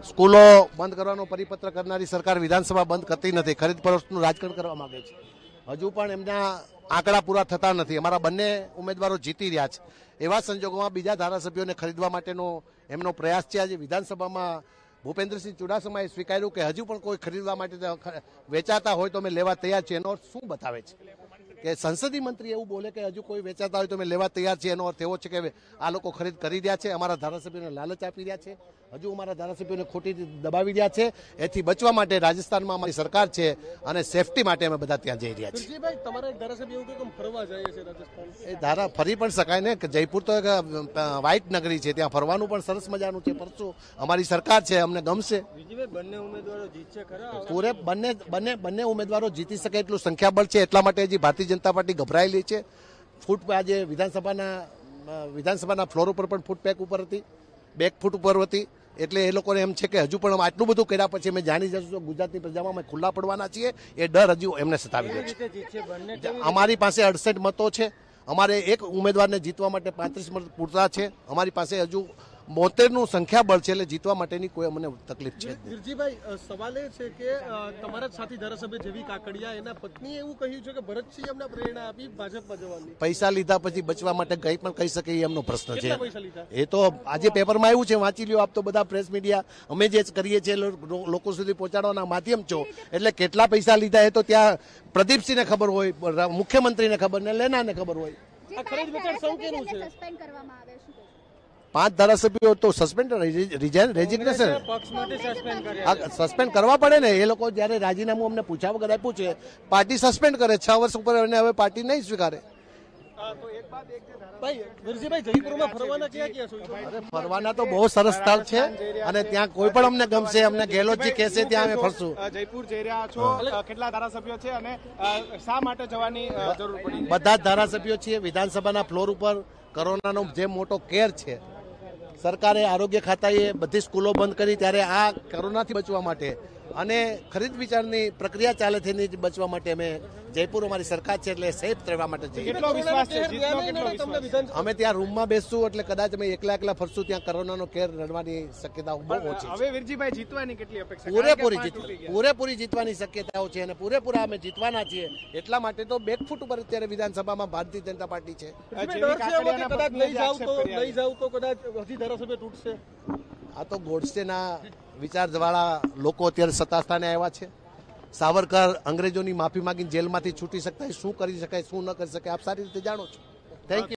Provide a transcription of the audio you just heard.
સ્કૂલો બંધ કરવાનો પરિપત્ર કરનારી સરકાર વિધાનસભા બંધ કરતી નથી, ખરીદ ફરોશનું રાજકારણ કરવા માંગે છે. હજુ પણ એમના આંકડા પૂરા થતા નથી. અમારા બંને ઉમેદવારો જીતી રહ્યા છે. એવા સંજોગોમાં બીજા ધારાસભ્યોને ખરીદવા માટેનો એમનો પ્રયાસ છે. આજે વિધાનસભામાં ભૂપેન્દ્રસિંહ ચુડાસમાએ સ્વીકાર્યું કે હજુ પણ કોઈ ખરીદવા માટે વેચાતા હોય તો અમે લેવા તૈયાર છીએ. એનો અર્થ શું બતાવે છે કે સંસદીય મંત્રી એવું બોલે કે હજુ કોઈ વેચાતા હોય તો અમે લેવા તૈયાર છીએ, એનો અર્થ એવો છે કે આ લોકો ખરીદ કરી રહ્યા છે, અમારા ધારાસભ્યોને લાલચ આપી રહ્યા છે, હજુ અમારા ધારાસભ્યોને ખોટી દબાવી રહ્યા છે. એથી બચવા માટે રાજસ્થાનમાં અમારી સરકાર છે અને સેફટી માટે અમે બધા ત્યાં જઈ રહ્યા છીએ. એ ધારા ફરી પણ શકાય ને, કે જયપુર તો વ્હાઇટ નગરી છે, ત્યાં ફરવાનું પણ સરસ મજાનું છે. ફરશું, અમારી સરકાર છે, અમને ગમશે. બંને ઉમેદવારો જીતી શકે એટલું સંખ્યાબળ છે. એટલા માટે હજી ભારતીય જનતા પાર્ટી ગભરાયેલી છે. આજે વિધાનસભાના ફ્લોર ઉપર પણ ફૂટપેક ઉપર હતી, 2 ફૂટ ઉપર હતી. એટલે એ લોકોને એમ છે કે હજુ પણ આટલું બધું કર્યા પછી અમે જાણી જશું તો ગુજરાતની પ્રજામાં અમે ખુલ્લા પડવાના છીએ. એ ડર હજુ એમને સતાવી રહ્યો છે. અમારી પાસે 68 મતો છે. અમારે એક ઉમેદવારને જીતવા માટે 35 મત પૂરતા છે. અમારી પાસે હજુ 72નું સંખ્યાબળ છે, એટલે જીતવા માટેની કોઈ અમને તકલીફ છે. વીરજીભાઈ, સવાલ એ છે કે તમારા સાથી ધારાસભ્ય જેવી કાકડિયા, એના પત્નીએ એવું કહ્યું છે કે ભરતસિંહ અમને પ્રેરણા આપી ભાજપમાં જવાની. પૈસા લીધા પછી બચવા માટે કંઈ પણ કહી શકે એ એમનો પ્રશ્ન છે. એ તો આજે પેપરમાં આવ્યું છે, વાંચી લ્યો આપ તો. બધા પ્રેસ મીડિયા અમે જે કરીએ છીએ લોકો સુધી પહોંચાડવાના માધ્યમ છો, એટલે કેટલા પૈસા લીધા એ તો ત્યાં પ્રદીપસિંહને ખબર હોય, મુખ્યમંત્રીને ખબર ને લેનાને ખબર હોય. 5 ધારાસભ્યો તો સસ્પેન્ડ રેઝિગ્નેશન સસ્પેન્ડ કરવા પડે ને. એ લોકો જયારે રાજીનામું અમને પૂછ્યા વગર આપ્યું છે, પાર્ટી સસ્પેન્ડ કરે 6 વર્ષ ઉપર, અને હવે પાર્ટી નહીં સ્વીકારે. ફરવાના તો બહુ સરસ સ્થળ છે અને ત્યાં કોઈ પણ અમને ગમશે. અમને ગેહલોતજી કહેશે ત્યાં અમે ફરશું. જયપુર જઈ રહ્યા છો, કેટલા ધારાસભ્યો છે અને શા માટે જવાની જરૂર પડી? બધા જ ધારાસભ્યો છીએ. વિધાનસભાના ફ્લોર ઉપર કોરોનાનો જે મોટો કેર છે, સરકારે આરોગ્ય ખાતાએ બધી સ્કૂલો બંધ કરી, ત્યારે આ કોરોનાથી બચવા માટે અને ખરીદ વિચારની પ્રક્રિયા ચાલે છે એની બચવા માટે અમે જયપુર અમારી સરકાર છે એટલે સેફ રહેવા માટે જઈએ. અમે ત્યાં રૂમમાં બેસશું એટલે કદાચ અમે એકલા ફરશું. ત્યાં કોરોનાનો કેર લડવાની શક્યતા બહુ ઓછી છે. હવે વીરજીભાઈ જીતવાની કેટલી અપેક્ષા? પૂરેપૂરી જીતવાની શક્યતાઓ છે અને પૂરેપૂરા અમે જીતવાના છીએ. એટલા માટે તો 2 ફૂટ ઉપર અત્યારે વિધાનસભામાં ભારતીય જનતા પાર્ટી છે. આ તો ગોડસેના વિચારવાળા લોકો અત્યારે સત્તાસ્થાને આવ્યા છે. સાવરકર અંગ્રેજોની માફી માંગીને જેલમાંથી છૂટી શકતા, શું કરી શકાય શું ન કરી શકાય આપ સારી રીતે જાણો છો. Thank you.